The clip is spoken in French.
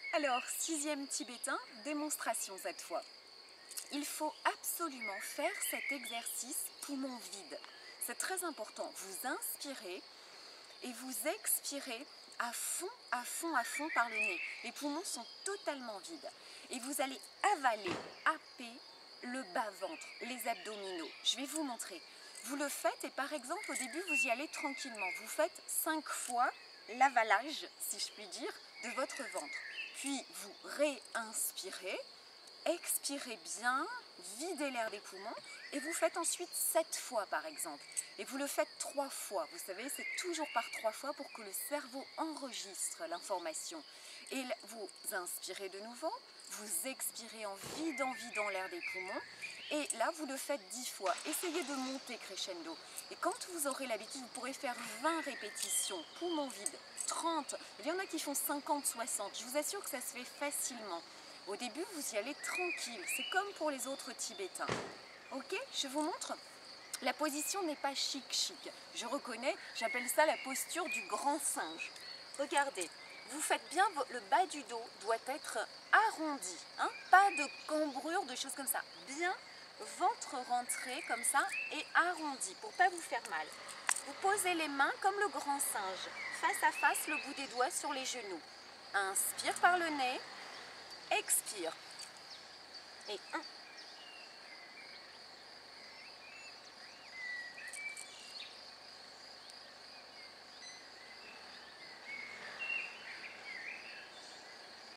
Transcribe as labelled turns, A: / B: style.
A: Alors, sixième tibétain, démonstration cette fois. Il faut absolument faire cet exercice poumon vide. C'est très important. Vous inspirez et vous expirez à fond, à fond, à fond par le nez. Les poumons sont totalement vides. Et vous allez avaler, happer le bas-ventre, les abdominaux. Je vais vous montrer. Vous le faites et par exemple, au début, vous y allez tranquillement. Vous faites 5 fois l'avalage, si je puis dire, de votre ventre. Puis vous réinspirez, expirez bien, videz l'air des poumons et vous faites ensuite 7 fois par exemple. Et vous le faites 3 fois, vous savez, c'est toujours par 3 fois pour que le cerveau enregistre l'information. Et vous inspirez de nouveau, vous expirez en vidant l'air des poumons. Et là, vous le faites 10 fois. Essayez de monter crescendo. Et quand vous aurez l'habitude, vous pourrez faire 20 répétitions, poumons vides, 30. Il y en a qui font 50, 60. Je vous assure que ça se fait facilement. Au début, vous y allez tranquille. C'est comme pour les autres Tibétains. Ok, je vous montre. La position n'est pas chic. Je reconnais, j'appelle ça la posture du grand singe. Regardez. Vous faites bien, le bas du dos doit être arrondi, hein? Pas de cambrure, de choses comme ça. Bien, ventre rentré comme ça et arrondi pour ne pas vous faire mal. Vous posez les mains comme le grand singe, face à face, le bout des doigts sur les genoux. Inspire par le nez, expire. Et 1,